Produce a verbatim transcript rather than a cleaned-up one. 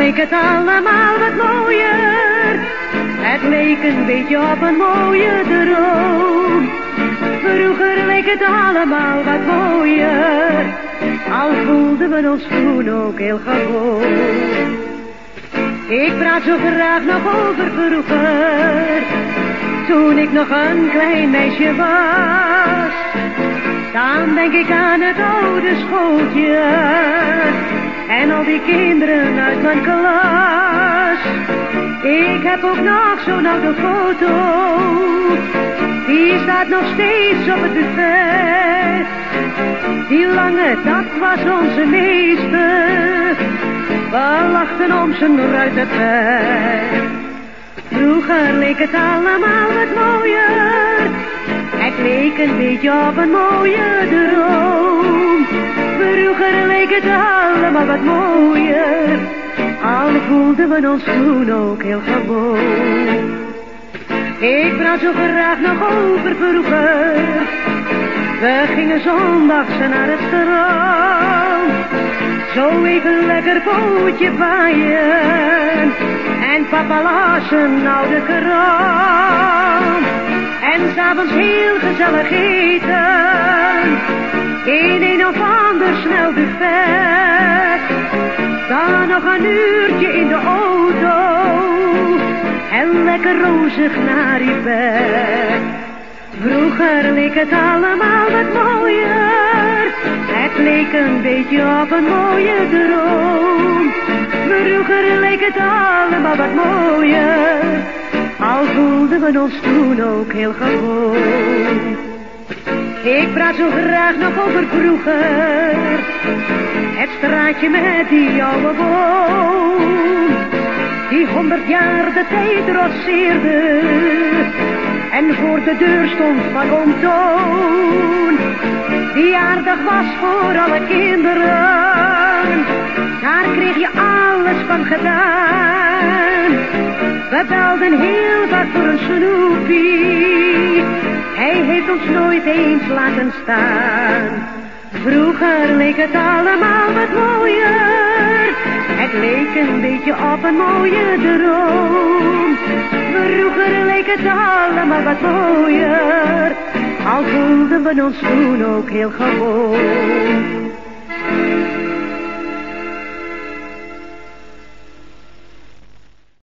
leek het allemaal wat mooier. Het leek een beetje op een mooie droom. Vroeger leek het allemaal wat mooier. Al voelden we ons toen ook heel gewoon. Ik praat zo graag nog over vroeger. Toen ik nog een klein meisje was. Dan denk ik aan het oude schooltje. En al die kinderen uit mijn klas. Ik heb ook nog zo'n oude foto. Die staat nog steeds op het buffet. Die lange, dat was onze meester. We lachten om zijn ruitenvet. Vroeger leek het allemaal wat mooier. Het leek een beetje op een mooie droom. Vroeger leek het allemaal wat mooier. Al voelden we ons toen ook heel gewoon. Ik praat zo graag nog over vroeger. We gingen zondags naar het strand. Zo even lekker pootje paaien. En papa las een oude krant. En s'avonds heel gezellig eten. In een of ander snel buffet. Dan nog een uurtje in de auto. En lekker rozig naar je bed. Vroeger leek het allemaal wat mooier. Het leek een beetje op een mooie droom. Vroeger leek het allemaal wat mooier. Al voelden we ons toen ook heel gewoon. Ik praat zo graag nog over vroeger. Het straatje met die oude boom. Die honderd jaar de tijd trotseerde. En voor de deur stond van oom Toon. Die aardig was voor alle kinderen. Daar kreeg je alles van gedaan. We belden heel vaak voor een snoepie. Hij heeft ons nooit eens laten staan. Vroeger leek het allemaal wat mooier. Het leek een beetje op een mooie droom. Vroeger leek het allemaal wat mooier. Al voelden we ons toen ook heel gewoon.